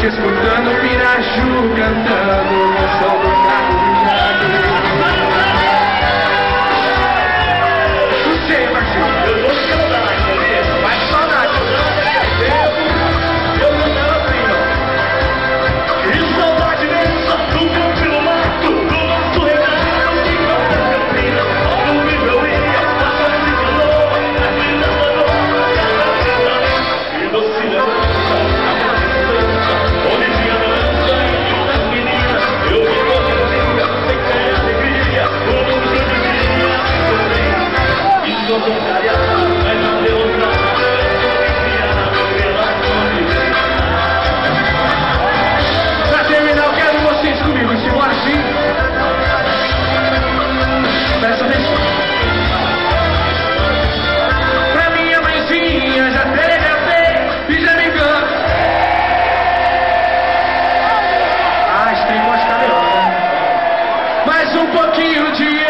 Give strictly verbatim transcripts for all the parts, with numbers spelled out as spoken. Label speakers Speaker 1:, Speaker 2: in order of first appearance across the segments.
Speaker 1: escutando Piraju cantando no som do carro virado. Não sei, Marcelo. Eu vou te cantar mais, beleza? Mais saudade. Eu não tava prima. Que saudade nessa do campo no mato, do nosso regato de Campo Campina. No nível ia, passando de calor, aqui na Lagoa, e no cinema. Pra terminar, eu quero vocês comigo. Simbora assim. Presta atenção. Pra minha mãezinha já teve a fé e já me engana. Ah, esse trem pode ficar melhor, né? Mais um pouquinho de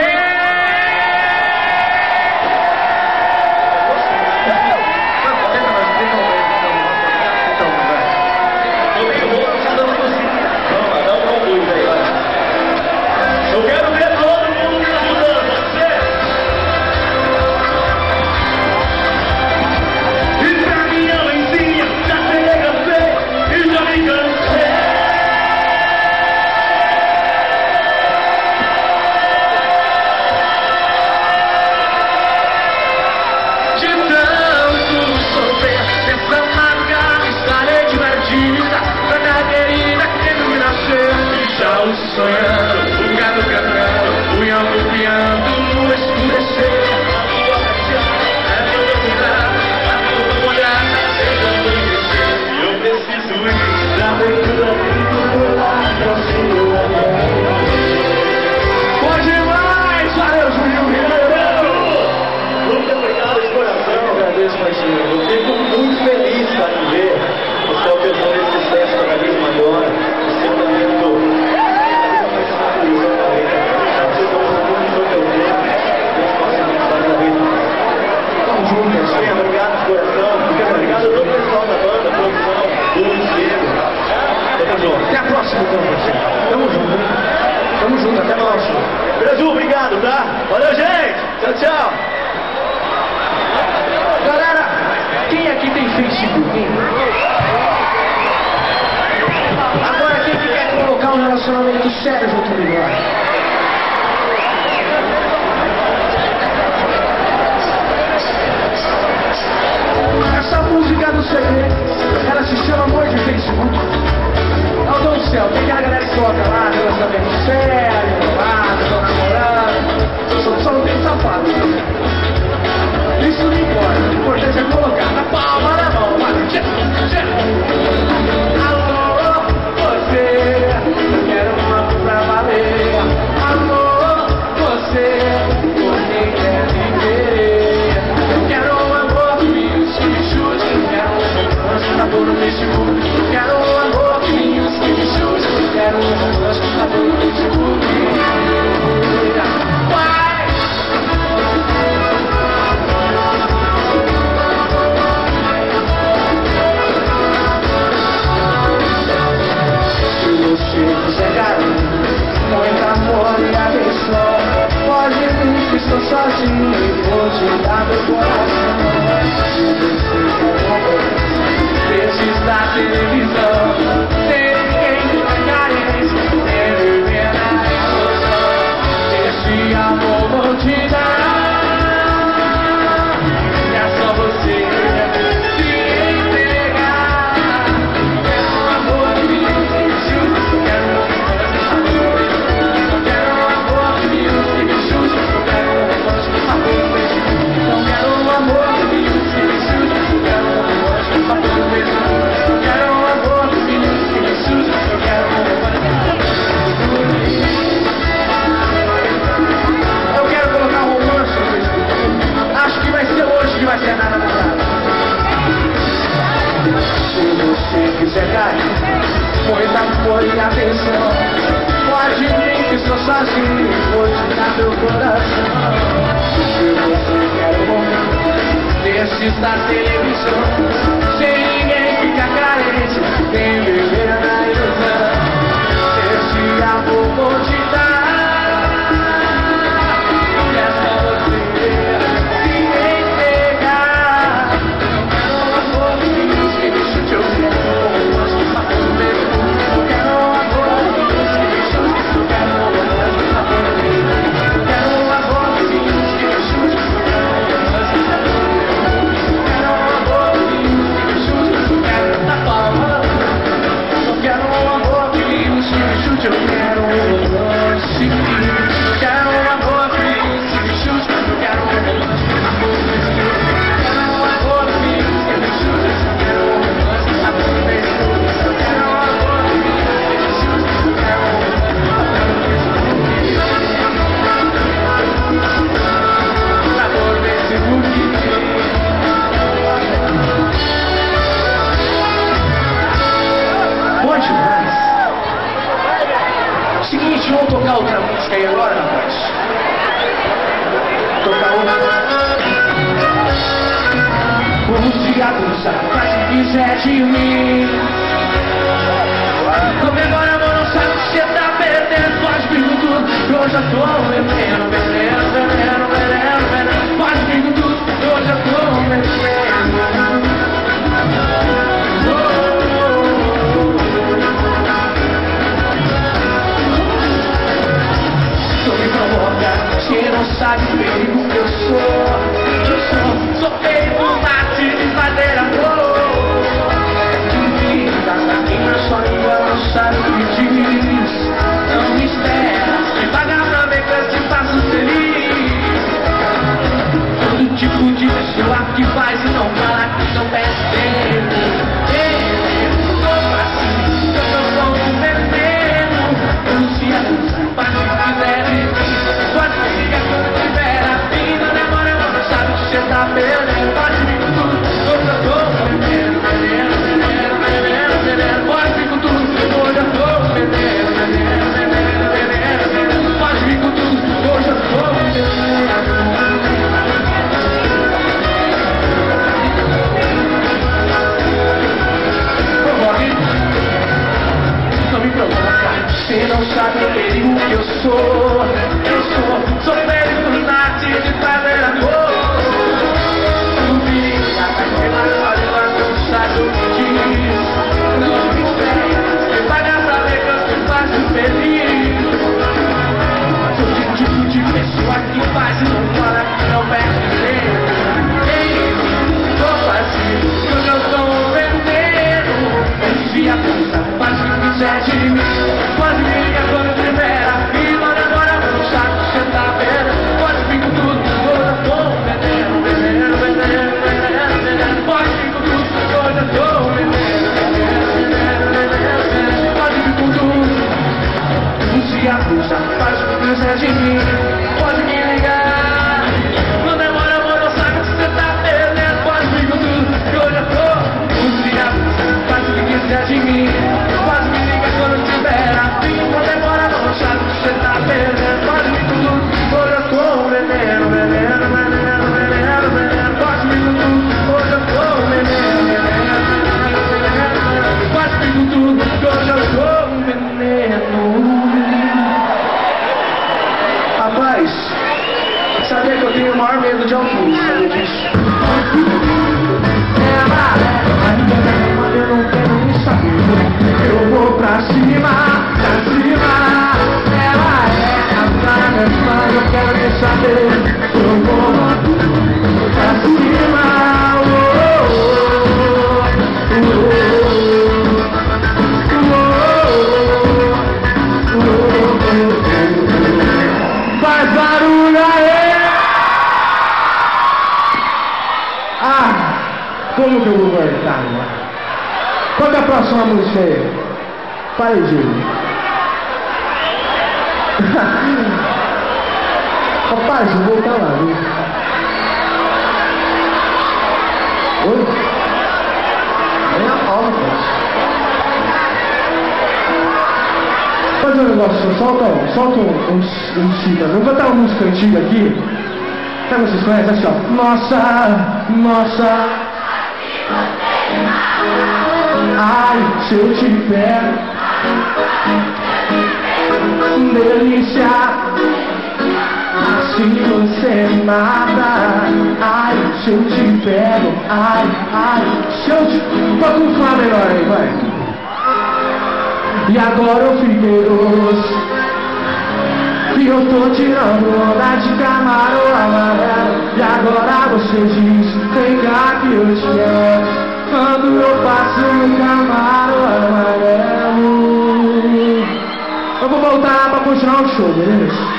Speaker 1: sonhando, o gado cantando, o iambu piando no escurecer. A lua prateada, a lua dourada, a lua molhada, chegando a crescer. E eu preciso ir da leitura do lado assim. Pode mais, valeu, Juninho Ribeiro! Muito obrigado de coração. Eu agradeço, parceiro. Eu fico muito feliz para me ver o céu perdendo esse sucesso cada vez maior, o seu talento. Obrigado de coração, obrigado a todo o pessoal da banda, produção, do Luciano. Tamo junto. Até a próxima, então, parceiro. Tamo junto. Tamo junto, até a próxima. Piraju, obrigado, tá? Valeu, gente. Tchau, tchau. Galera, quem aqui tem Facebook? Agora, quem que quer colocar um relacionamento sério junto comigo? Essa música do C D, ela se chama Amor de Facebook. Meu Deus do céu, tem a galera que coloca lá, relacionamento sério, namorado, tô namorando. Só, só não tem safado. Isso não importa, o importante é colocar na palma da mão. Alô, você, eu quero um amor pra valer. Alô, você, você quer me querer. Eu quero um amor que me chute, eu quero um romance pra pôr no Facebook. Eu quero um amor que me chute, eu quero um romance pra pôr no Facebook. Vai! Se você quiser garoto, muito amor e atenção, pode vir que estou sozinho e vou te dar meu coração. Se você quer amor, desses da televisão, sem ninguém que vai carência, sem viver na emoção. Esse amor vou te dar, e é só você se entregar. Quero um amor que me chute, quero um romance, eu quero um amor que me chute, eu quero um romance, eu quero um amor que me chute, eu quero um romance, eu quero um amor que me chute, eu quero um romance. Eu quero colocar um romance no Facebook. Acho que vai ser hoje que vai ser nada mudado. Se você quiser cair, muita amor e atenção, pode vir que estou sozinho, vou te dar meu coração. Se você quer um momento desses da televisão, sem ninguém ficar carente, nem viver na Vamos tocar outra música aí agora, rapaz? Tocar outra. Como se abusar, faz o que quiser de mim. Comemora, amor, não sabe que você tá perdendo. Pode vir com tudo, eu já tô veneno, veneno, veneno, veneno, veneno. Pode vir com tudo, eu já tô veneno. Você não sabe o perigo que eu sou. Eu sou, sou feito um mate de fazer amor. Duvida, sabe na sua língua não sabe o que diz. Não me espera, me paga pra ver que eu te faço feliz. Todo tipo de pessoa que faz e não fala que não merece tempo. Eu sou assim, eu sou um veneno. Não se abusa, faz o que quiser de mim. Pode ficar quando tiver a fim. Não demora, não sabe que você tá perdendo. Pode vir com tudo, hoje eu tô veneno, veneno, veneno, veneno, veneno. Pode vir com tudo, hoje eu tô veneno, veneno, veneno, veneno, veneno. Pode vir com tudo, hoje eu tô veneno. Não me provoca, você não sabe o perigo que eu sou. Eu sou, sou feito no nate de fazer amor. Duvida, mas pela sua língua não sabe o que diz. Não me espera, me paga pra ver que eu te faço feliz. Sou o tipo de pessoa que faz e não fala que não perde tempo. Ei, tô vazio, hoje eu sou um veneno. Um dia pensa, faz o que quiser de mim. Pode me ligar quando tiver a fila. Agora não sabe que você tá vendo. Pode vir com tudo, hoje eu tô veneno, veneno, veneno, veneno, veneno. Pode vir com tudo, hoje eu tô veneno, veneno, veneno, veneno, veneno. Pode vir com tudo, não se abusa, faz o que quiser de mim. Pode me ligar, não demora, amor, não sabe que você tá perdendo. Pode vir com tudo, hoje eu tô, não se abusa, faz o que quiser de mim. Pode me ligar quando tiver a fim. Não demora, não sabe que você tá perdendo. Pode vir com tudo, hoje eu tô veneno, veneno, veneno, veneno, veneno. Pode vir com tudo, hoje eu tô veneno, veneno, veneno, veneno. Pode vir com tudo, hoje eu tô veneno. Rapaz, sabia que eu tenho o maior medo de altura, sabia disso? Eu não quero nem saber. Eu vou pra cima, pra cima. Ela é a praga, mas eu quero nem saber. Eu vou pra cima. Oh, oh, oh, oh. Faz barulho aí! Ah, como que eu vou voltar, mano? Qual que é a próxima música aí? Para aí, Gil. Rapaz, eu vou voltar lá, viu? Oi? Nem a palma, cara. Fazer um negócio, solta, solta um, um, um cita. Eu vou cantar uma música antiga aqui. Sabe, vocês conhecem? Assim, ó. Nossa, nossa. Ai, se eu te pego, delícia, assim você me mata. Ai, se eu te pego, ai, ai, se eu te... Bota um Fá melhor aí, vai. E agora eu fiquei doce, e eu tô tirando onda de camarão amarelo. E agora você diz, vem cá que eu te quero. Quando eu passo no camarão amarelo. Eu vou voltar pra continuar o show, beleza?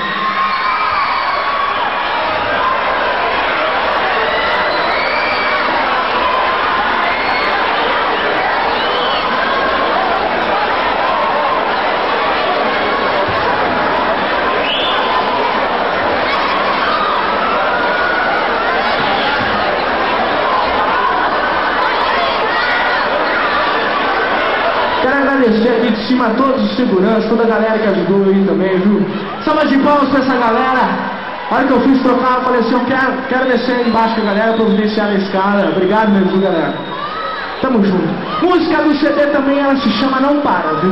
Speaker 2: agradecer aqui de cima a todos os seguranças, toda a galera que ajudou aí também, viu? Salva de palmas pra essa galera. A hora que eu fiz trocar, eu falei assim, eu quero, quero descer aí embaixo com a galera, providenciar a escada. Obrigado mesmo, viu, galera? Tamo junto. Música do C D também, ela se chama Não Para, viu?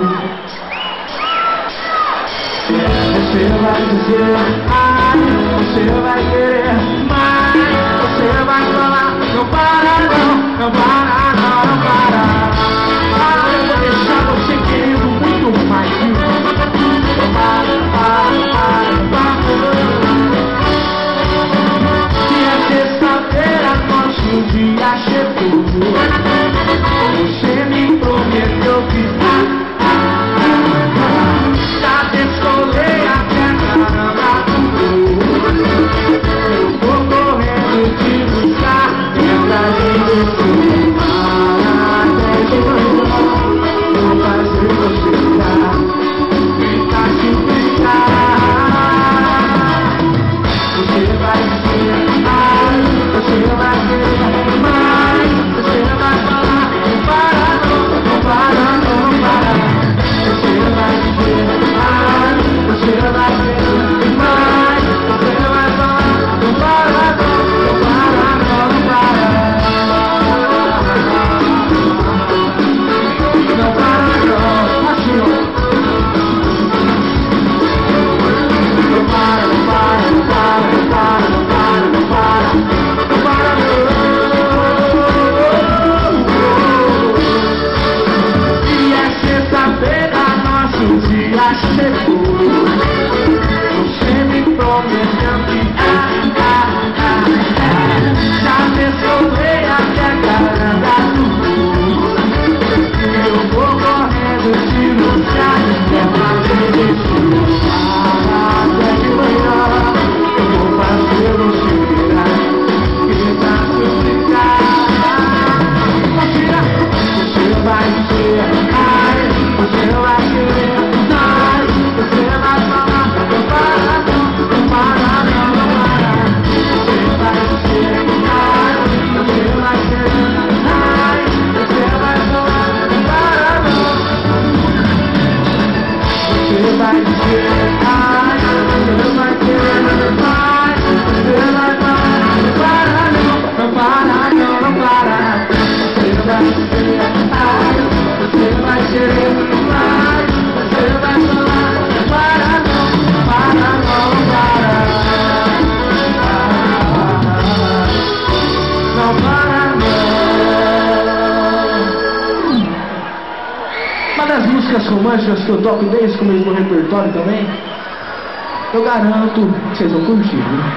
Speaker 2: Você vai dizer, ai, você vai querer mais, você vai falar, não para não, não para não, não para. Ah, eu vou deixar você querendo muito mais, viu? Não para, para, para, para. Sexta-feira, nosso dia chegou. Você me prometeu ficar. Já descolei até caramba. Eu vou correndo te buscar. Lembra de você. Até de manhã vou fazer você ficar. Ficar se ficar. Você vai dizer. Você vai querer mais, você vai falar, não para não, não para não, não para. Você vai dizer mais, você vai querer mais, você vai falar, não para não, não para não, não para. Não para não, assim ó. Não para, não para, não para, não para, não para, não para. Já chegou. Você me prometeu que ah, ah, ah, ah. Já descolei até a caranga do. Eu vou correndo te buscar. É fazer isso. Até de manhã eu vou fazer você virar. Gritar, suplicar. Mentira. Você vai dizer ai, você vai querer. Você vai falar, não para não, não para não, não para. Você vai dizer ai, você vai querer ai, você vai falar, não para não. Você vai dizer ai, você vai querer ai, você vai falar, não para não, não para não, não para. Você vai dizer ai, você vai querer ai, você vai falar. Para não, para não, para. Não para não. Uma das músicas românticas que eu toco desde o começo do repertório também, eu garanto que vocês vão curtir, né?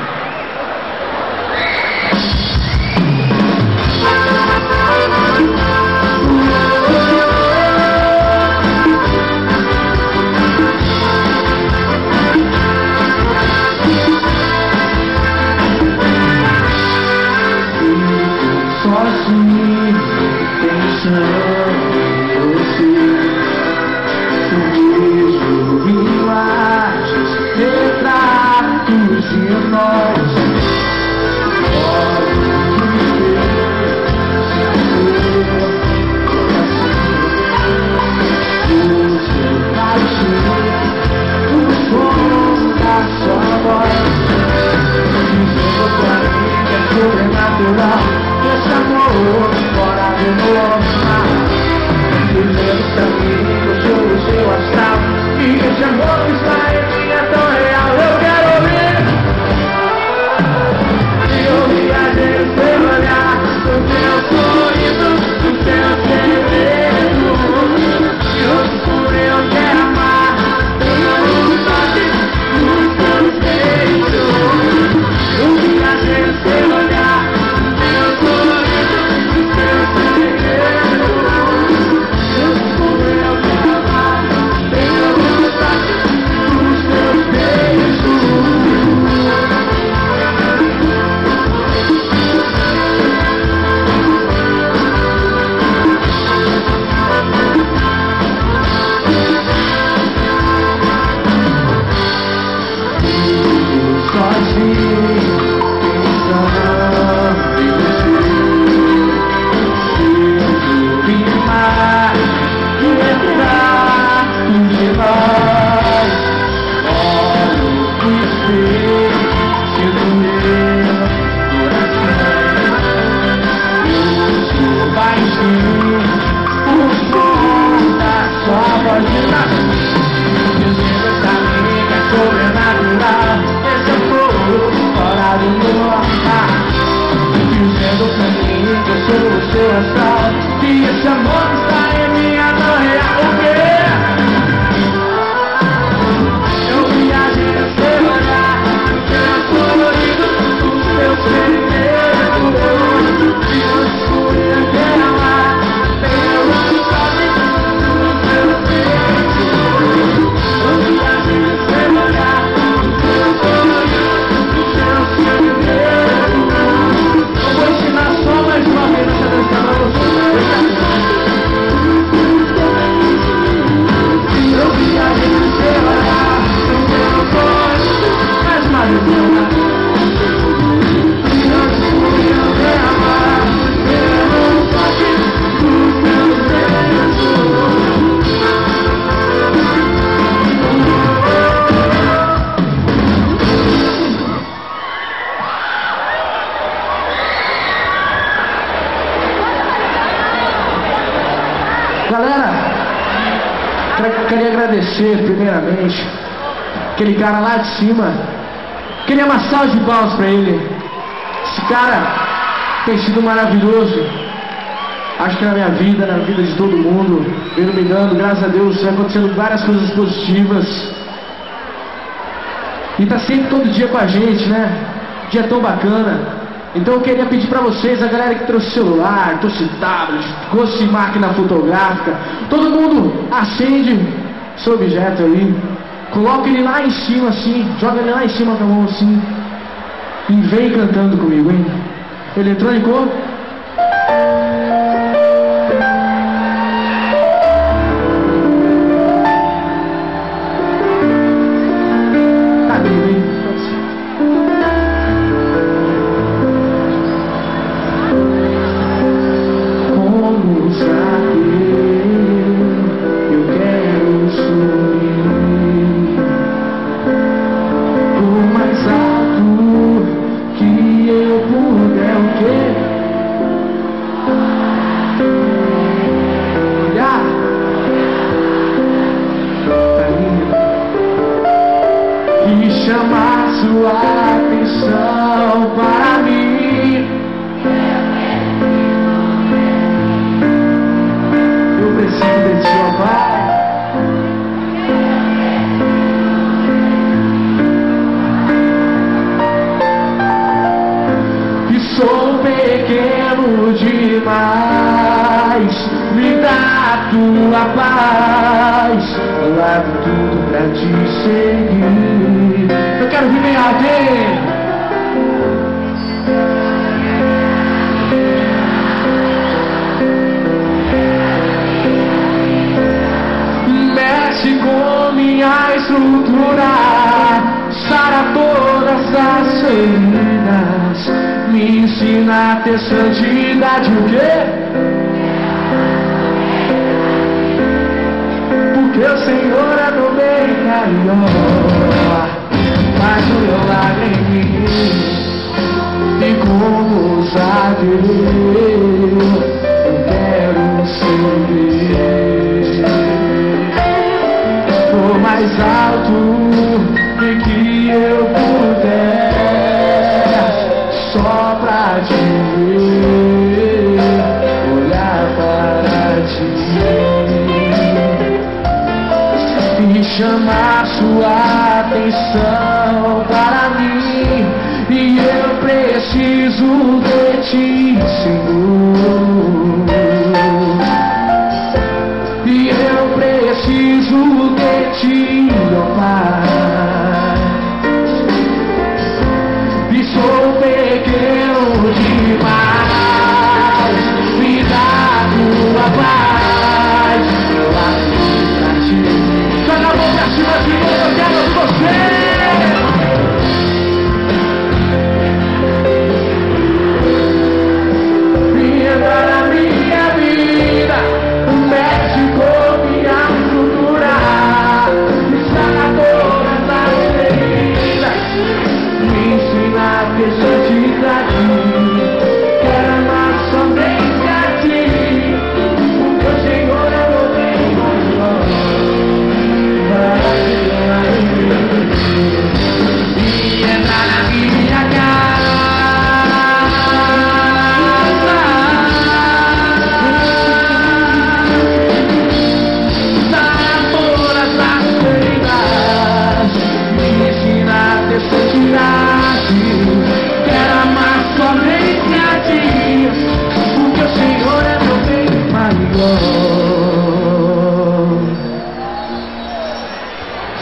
Speaker 2: Sozinho, pensando em você, um beijo, imagens, retratos de nós. Imaginas, dizendo essa amiga é sobrenatural. Esse é fogo fora do normal, dizendo pra mim que eu sou o seu astral, que esse amor que está em mim é não real. O quê? Eu viajei no seu olhar, no seu colorido, no seu segredo, e eu escolhi até amar. Eu sabe no seu segredo. Eu viajei no seu olhar, no seu colorido, no seu segredo. Eu vou ensinar só mais uma vez essa dança pra você. Eu viajei no seu olhar, no seu colorido, mais uma vez, meu amor. Eu escolhi até amar. Eu sabe no seu segredo. Galera, queria agradecer primeiramente aquele cara lá de cima. Queria uma salva de palmas pra ele. Esse cara tem sido maravilhoso, acho que na minha vida, na vida de todo mundo, vendo me dando, graças a Deus, vem acontecendo várias coisas positivas. E tá sempre todo dia com a gente, né? Dia tão bacana. Então eu queria pedir pra vocês, a galera que trouxe celular, trouxe tablet, trouxe máquina fotográfica, todo mundo acende seu objeto aí, coloca ele lá em cima assim, joga ele lá em cima com a mão assim, e vem cantando comigo, hein? Eletrônico? Tá bem, hein? Como saber, eu quero subir o mais alto que eu puder. O quê? Olhar pra mim e chamar sua atenção para mim. Eu preciso de ti, ó Pai. E sou pequeno demais, me dá tua paz, eu largo tudo pra te seguir. Eu quero vir bem alto, hein? Mexe com minha estrutura, sara todas as feridas, me ensina a ter santidade. O quê? Porque o Senhor é meu bem maior, faz o milagre em mim. E como saber, eu quero subir o mais alto que eu puder, só pra te ver, olhar para ti e chamar sua atenção para mim. E eu preciso de ti, Senhor. E eu preciso de ti, ó Pai. E sou pequeno demais, me dá tua paz, eu acho pra ti. Joga a mão pra cima de mim, eu quero você. Mexe com minha estrutura, está todas as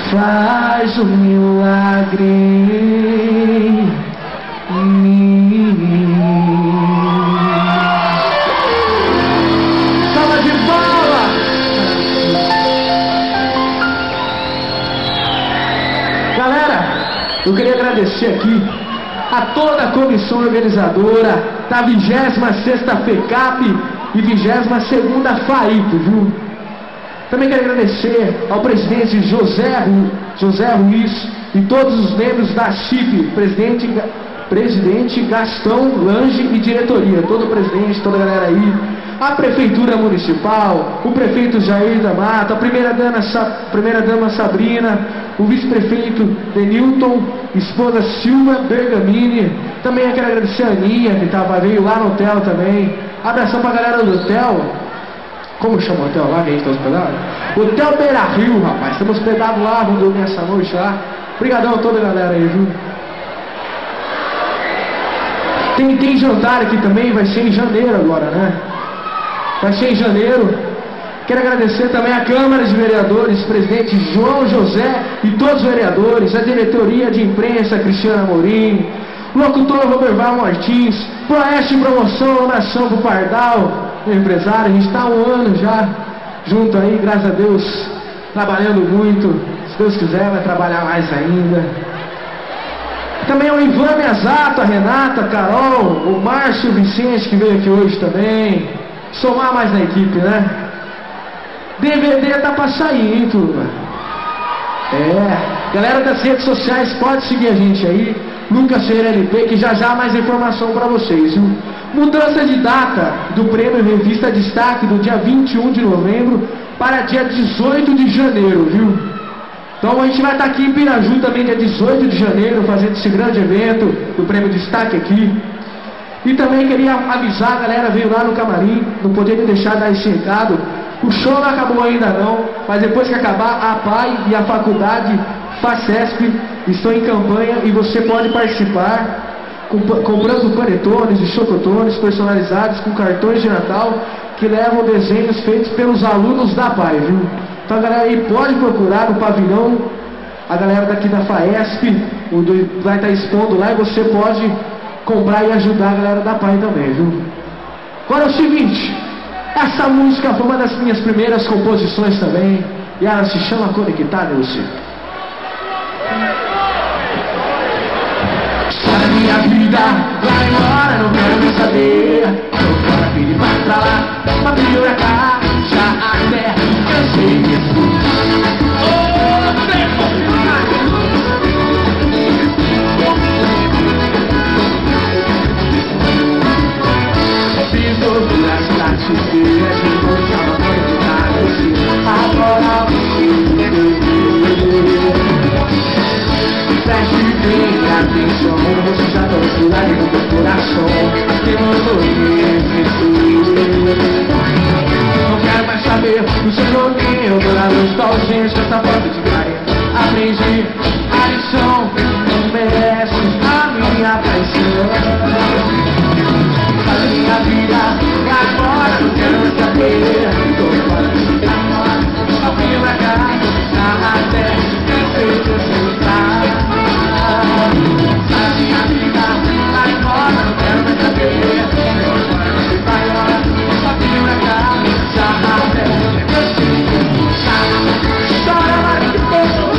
Speaker 2: faz um milagre em mim. Salva de palmas! Galera, eu queria agradecer aqui a toda a comissão organizadora da vigésima sexta FECAP e vigésima segunda FAIP, viu? Também quero agradecer ao presidente José, José Ruiz e todos os membros da C I P, presidente, presidente Gastão Lange e diretoria, todo o presidente, toda a galera aí, a prefeitura municipal, o prefeito Jair da Mata, a primeira dama, primeira dama Sabrina, o vice-prefeito Denilton, esposa Silva Bergamini. Também eu quero agradecer a Aninha, que tava, veio lá no hotel também. Abração pra galera do hotel. Como chama o hotel lá que a gente tá hospedado? Hotel Beira Rio, rapaz. Estamos hospedados lá, vamos dormir essa noite lá. Obrigadão a toda a galera aí, viu? Tem, tem jantar aqui também, vai ser em janeiro agora, né? Vai ser em janeiro. Quero agradecer também a Câmara de Vereadores, presidente João José e todos os vereadores, a diretoria de imprensa Cristiana Amorim, o locutor Roberval Martins, Proeste Promoção, um abração pro Pardal, meu empresário. A gente está há um ano já junto aí, graças a Deus, trabalhando muito. Se Deus quiser, vai trabalhar mais ainda. Também o Ivan Mesato, a Renata, a Carol, o Márcio Vicente, que veio aqui hoje também. Somar mais na equipe, né? D V D tá pra sair, hein, turma? É, galera das redes sociais, pode seguir a gente aí, Lucas Ferreira L P, que já já mais informação pra vocês, viu? Mudança de data do prêmio Revista Destaque do dia vinte e um de novembro para dia dezoito de janeiro, viu? Então a gente vai estar aqui em Piraju também dia dezoito de janeiro, fazendo esse grande evento do prêmio Destaque aqui. E também queria avisar, a galera veio lá no camarim, não poderia deixar de dar esse recado. O show não acabou ainda não, mas depois que acabar, a P A I e a faculdade FACESP estão em campanha e você pode participar comprando panetones e chocotones personalizados com cartões de Natal que levam desenhos feitos pelos alunos da P A I, viu? Então a galera aí pode procurar no pavilhão, a galera daqui da FAESP vai estar expondo lá e você pode comprar e ajudar a galera da P A I também, viu? Agora é o seguinte, essa música foi uma das minhas primeiras composições também, e ela se chama Conectar, Nilce. Sai da minha vida, vai embora, não quero mais saber. Tô fora, filho, vai pra lá, pra vir pra cá, já até cansei disso. Fiz loucuras pra te ver, a gente voltava a conectar, Nilce. Agora você preste bem atenção, você já trouxe lá dentro do coração que mandou não quero mais saber do seu nome, tô na luz da ausência, essa falta de carinho. Aprendi a lição, não merece a minha paixão. Faz a minha vida, vai embora, não quero mais saber. Tô fora, agora, só vim pra cá, até cansei de aceitar. Sai da minha vida, vai embora, não quero mais saber. Vai embora, só vim pra cá, já até cansei de aceitar. Chora mais que pouco.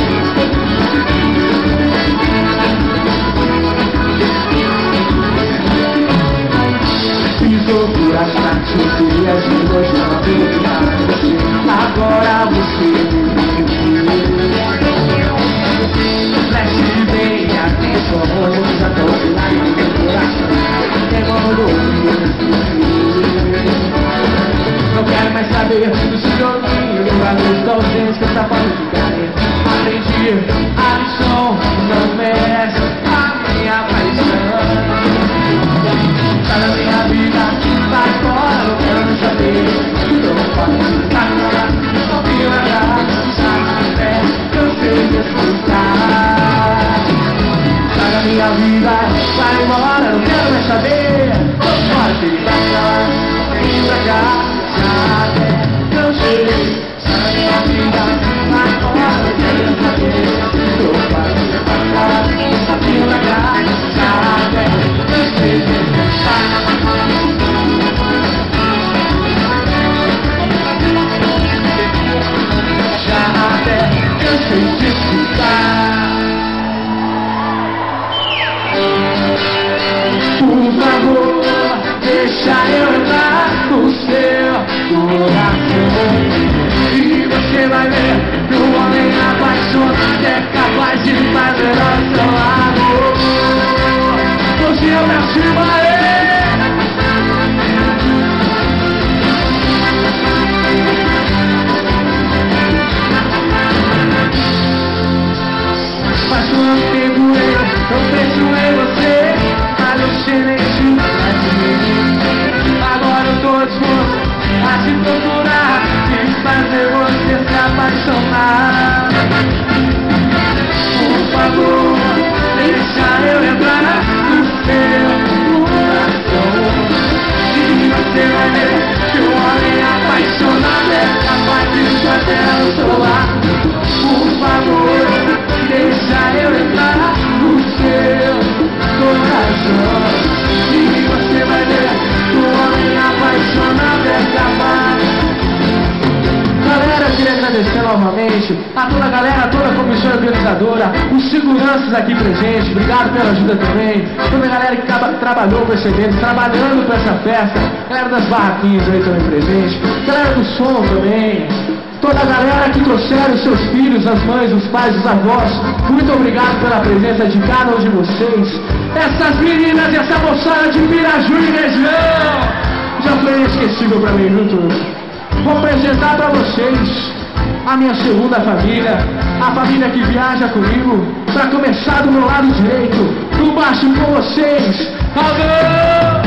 Speaker 2: Fiz loucuras pra te ver, as línguas não acreditaram você. Agora você preste bem atenção, você já trouxe lá no meu coração não quero mais saber do seu joguinho, a luz da ausência, essa falta de carinho. Aprendi a lição, não merece a minha paixão. Sai da minha vida, vai embora, não quero mais saber. Tô fora, tá fora, só vim olhar, já até cansei de escutar. Sai da minha vida, vai embora, não quero mais saber. Tô fora, filho, vai pra lá, vem pra cá, já até cansei. Sai da minha vida, vai embora, não quero mais saber. presente, a toda a galera, toda a comissão organizadora, os seguranças aqui presentes, obrigado pela ajuda também, toda a galera que acaba, trabalhou com esse evento, trabalhando com essa festa, galera das barraquinhas aí também presente, galera do som também, toda a galera que trouxeram os seus filhos, as mães, os pais, os avós, muito obrigado pela presença de cada um de vocês, essas meninas e essa moçada de Piraju e região, já foi inesquecível pra mim, viu, turma? Vou apresentar pra vocês a minha segunda família, a família que viaja comigo, pra começar do meu lado direito, no baixo com vocês, Alô!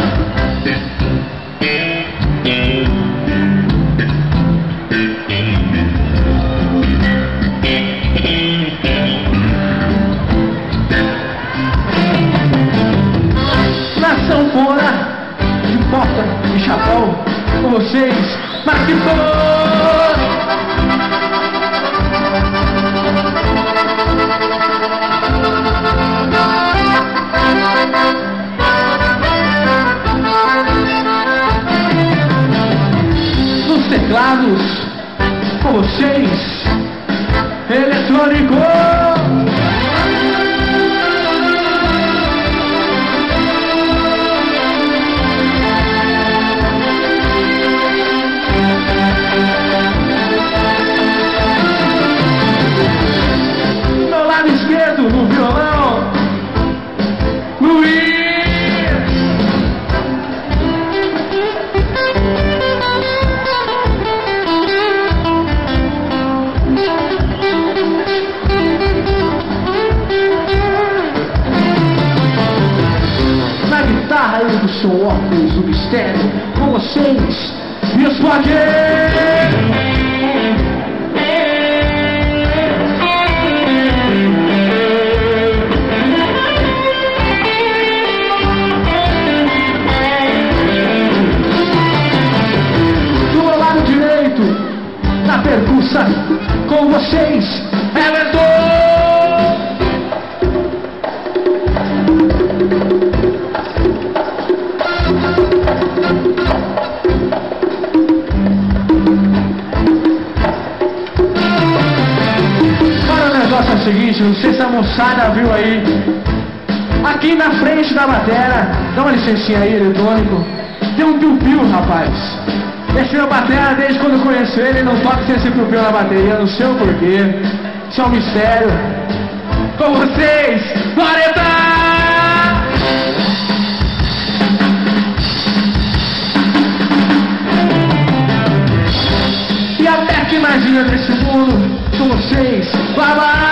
Speaker 2: Na sanfona, de porta e chapéu, com vocês, Marquito! Nos teclados, com vocês, Eletrônico! No violão, Luiz. Na guitarra eu do seu óculos, o mistério, com vocês, e os plagueiros. Na percussa, com vocês, Everton! Agora o negócio é o seguinte, não sei se a moçada viu aí, aqui na frente da bateria, dá uma licencinha aí, Eletrônico, tem um piu-piu, rapaz. Esse meu batera, desde quando eu conheço ele, ele não toca sem esse piu-piu na bateria, não sei o porquê. Isso é um mistério. Com vocês, Floreta! E a Beck Magia desse mundo, com vocês, Baba!